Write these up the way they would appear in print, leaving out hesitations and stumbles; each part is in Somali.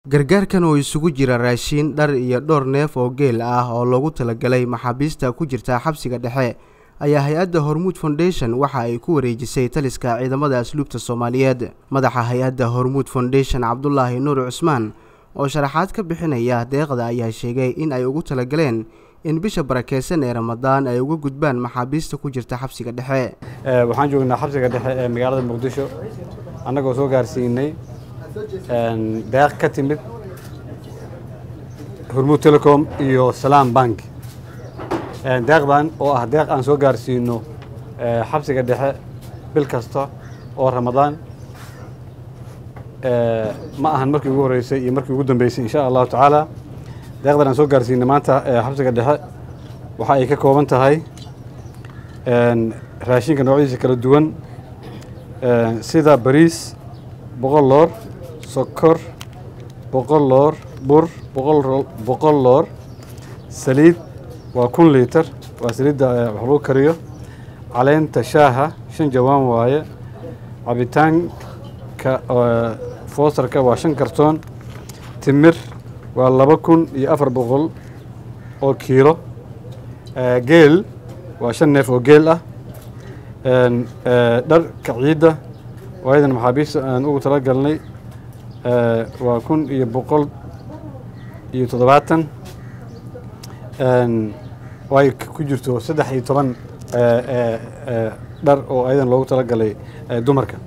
gargaarkan oo isugu jira raashin dhar iyo dhowr neef oo geel ah oo loogu talagalay maxaabiista ku jirta xabsiga dhexe ayaa hay-adda Hormuud Foundation waxa ay ku wareejisay taliska ciidamada asluubta Soomaaliyeed. Madaxa hay-adda Hormuud Foundation Cabdullaahi Nuur Cusmaan oo sharaxaad ka bixinaya deeqda ayaa sheegay in ay ugu talagaleen in bisha barakeysan ee Ramadaan ay uga gudbaan maxaabiista ku jirta xabsiga dhexe. Waxaan joognaa xabsiga dhexe ee magaalada Muqdisho annagoo soo gaarsiinay deeq ka timid Hormuud Telecom iyo Salaam Bank. deeqdan oo ah deeq aan soo gaarsiino xabsiga dhexe bil kasta oo Ramadaan ma ahan markii ugu horeysay iyo markii ugu dambeysay insha Allah taala. deeqdan aan soo gaarsiinay maanta xabsiga dhexe waxa ay ka kooban tahay raashinka noocyadiisa kala duwan sida bariis 100 loor, sokor 100 loor, bur 100 loor, saliid waa 1 litir waa saliidda wax lagu kariyo, caleenta shaaha 5 jawaan waaye, cabitaanka foostarka waa 5 kartoon, timir waa 2400 oo kiilo, geel waa 5 neef oo geel ah, dharka ciidda waayadan maxaabiista aan ugu talagalnay waa 1170 way ku jirto 13 dhar oo ayadan loogu talagalay dumarka.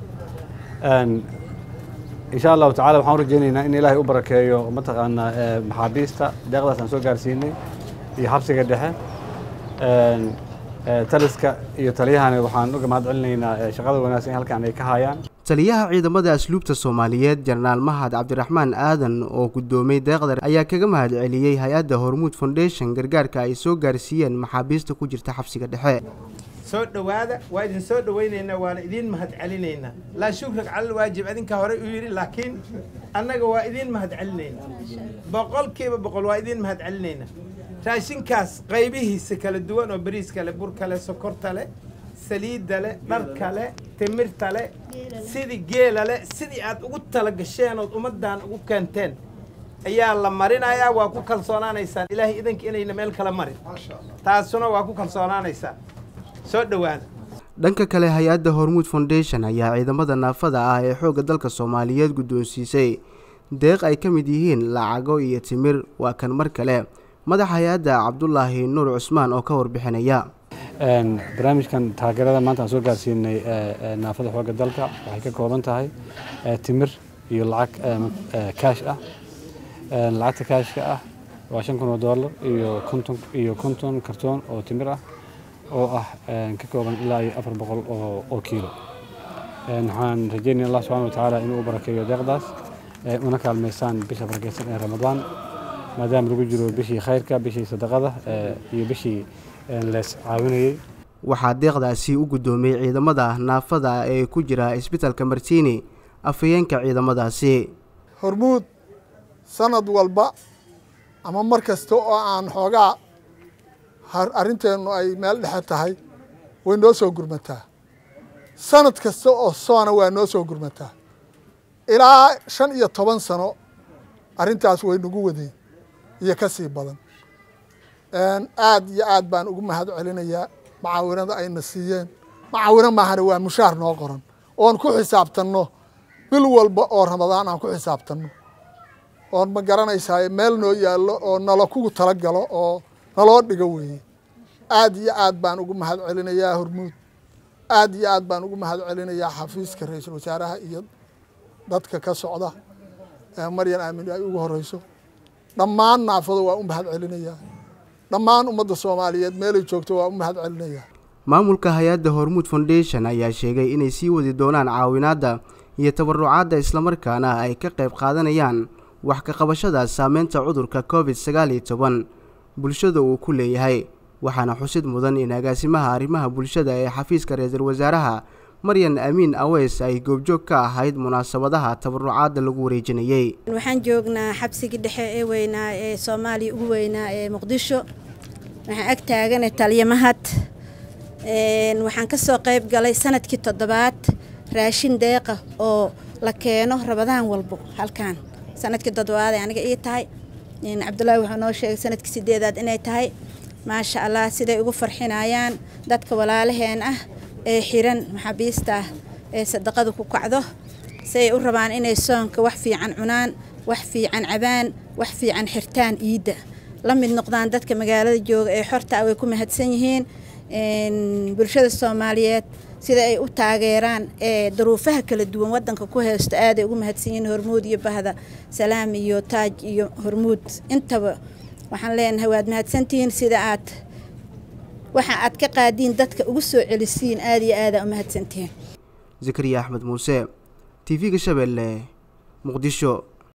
insha Allah taala waxaan rajaynaynaa in Ilaahay u barakeeyo mataqaana maxaabiista deeqdaas aan soo gaarsiinay iyo xabsiga dhexe. taliska iyo taliyahana waxaan uga mahad celinaynaa shaqada wanaagsan halkaan ay ka hayaan. taliyaha ciidamada asluubta Soomaaliyeed Janaraal Mahad Cabdiraxmaan Aadan oo gudoomay deeqda ayaa kaga mahad celiyay hay-adda Hormuud Foundation gargaarka ay soo gaarsiiyeen maxaabiista ku jirta xabsiga dhexe. soo dhawaada waa idin soo dhawaynaynaa waana idin mahad celinaynaa la shukran cala waajib adinka hore u yiri laakiin annaga waa idin mahad celinaynaa boqolkiiba boqol waa idin mahad celinaynaa. raashinkaas qaybihiisa kala duwan oo bariis kale, bur kale, sokor kale, saliid kale, dhar kale, timir kale, sidii geela leh sidii aad ugu tala gasheen oo ummadan ugu keenteen ayaa la marinayaa. waa ku kalsoonaanaysaan Ilaahay idanka inayna meel kala marin taasuna waa ku kalsoonaanaysaan. soo dhawaada. dhanka kale hay-adda Hormuud Foundation ayaa ciidamada naafada ah ee xoogga dalka Soomaaliyeed guddoonsiisay deeq ay ka mid yihiin lacago iyo timir. waa kan mar kale madaxa hay-adda Cabdullaahi Nuur Cusmaan oo ka warbixinaya. barnaamijkan taageerada maanta aan soo gaarsiinay naafada xoogga dalka waxay ka kooban tahay timir iyo lacag kaash ah. lacagta kaashka ah waa $5,000 iyo 50 kartoon oo timir ah oo ah ka kooban ilaa 400 oo kiilo. waxaan rajaynayaa Allah subhanahu wa ta'ala inuu barakeeyo deeqdaas una kaalmeysaan bisha barakeysan ee Ramadaan maadaama lagu jiro bishii khayrka, bishii sadaqada iyo bishii lees caawinayay. waxaa deeqdaasi u gudoomay ciidamada naafada ee ku jira isbitaalka Martini afayeenka ciidamadaasi. Hormuud sanad walba ama mar kasta oo aan xoogaa arrinteenu ay meel dhexe tahay way noo soo gurmataa. sanad kasta oo soona waa noo soo gurmataa. ilaa 15 sano arrintaas way nagu wadeen iyo ka sii badan. aad iyo aad baan ugu mahad celinayaa macaawinada ayna siiyeen. macaawino maahane waa mushaar noo qoran oon ku xisaabtanno bil walba oo Ramadaan aan ku xisaabtanno oon ma garanaysaa meel noo yaallo oo nala kugu talagalo oo naloo dhigo weeye. aad iyo aad baan ugu mahad celinayaa Hormuud. aad iyo aad baan ugu mahad celinayaa xafiiska ra'iisul wasaaraha iyo dadka ka socda Maryan Aamin ay ugu horeyso. dhammaan naafada waa u mahad celinayaa. dhammaan ummadda Soomaaliyeed meelay joogto waa u mahad celinayaa. maamulka hay-adda Hormuud Foundation ayaa sheegay inay sii wadi doonaan caawinaadda iyo tabarucaadda islamarkaana ay ka qayb qaadanayaan wax ka qabashada saameynta cudurka COVID-19 bulshada uu ku leeyahay. waxaana xusid mudan in agaasimaha arrimaha bulshada ee xafiiska ra'iisul wasaaraha Maryan Aamin Aweys ay goobjoog ka ahayd munaasabadaha tabarucaadda lagu wareejinayay. waxaan joognaa xabsiga dhexe ee weynaa ee Soomaaliya ugu weynaa ee Muqdisho. waxaan ag taaganay taliye Mahad. waxaan ka soo qayb galay sanadkii 7 raashin deeqa oo la keeno Ramadaan walbo halkaan sanadkii toddobaad aniga ii tahay cabdullaahi wuxuu noo sheegay sanadkii sideedaad inay tahay maasha allah siday ugu farxinayaan dadka walaalaheen ah ee xiran maxaabiista ee sadaqada ku kacdo say u rabaan inay soonka wax fiican cunaan wax fiican cabaan wax fiican xirtaan iida la mid noqdaan dadka magaalada jooga ee xorta way ku mahadsan yihiin bulshada Soomaaliyeed sida ay u taageeraan duruufaha kala duwan wadanka ku haysto aad ay ugu mahadsan yihiin Hormuud iyo Bahda Salaam iyo Taaj iyo Hormuud intaba waxaan leenahay waad mahadsantihiin sida aad waxa aad ka qaadiin dadka ugu soo celisiin aad iyo aad u mahadsantihiin Zakariya Axmed Muuse TV-ga Shabeelle Muqdisho.